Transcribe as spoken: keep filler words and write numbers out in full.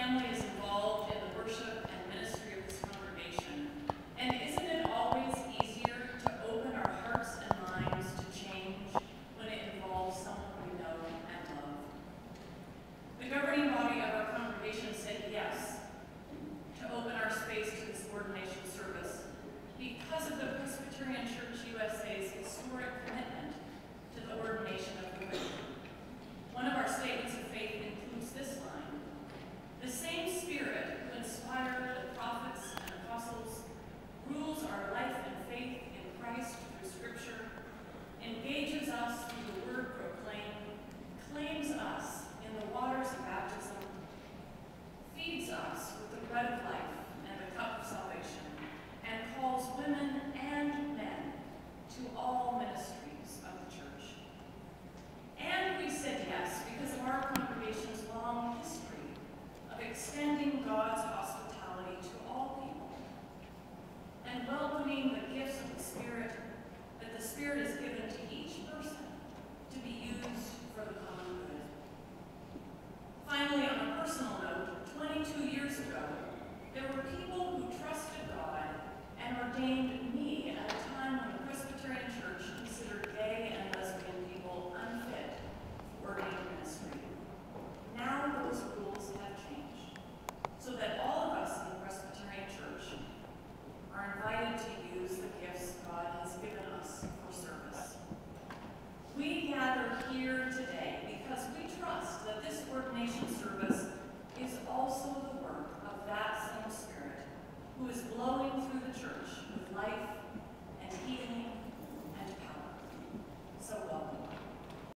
family is involved in the worship and ministry of this congregation. And isn't it always easier to open our hearts and minds to change when it involves someone we know and love? The governing body of our congregation said yes to open our space to this ordination service because of the Presbyterian Church U S A's historic commitment to the ordination of the women. One of our statements of faith includes this line: "The same Spirit who inspired the prophets and apostles rules our life and faith in Christ through Scripture, engages us through the word proclaimed, claims us in the waters of baptism, feeds us with the bread of life and the cup of salvation, and calls women and men to all ministries of the church." And we said yes because of our congregation's long history of extending God's hospitality to all people and welcoming the gifts of the Spirit that the Spirit is given to each person to be used for the common good. Finally, on a personal note, twenty-two years ago, there were people who trusted God and ordained me at a time when the Presbyterian Church considered gay and lesbian people unfit for ordained ministry. Now those rules have changed, so that all of us in the Presbyterian Church are invited to use the gifts God has given us for service. We gather here today because we trust that this ordination service is also the work of that same Spirit who is blowing through the church with life and healing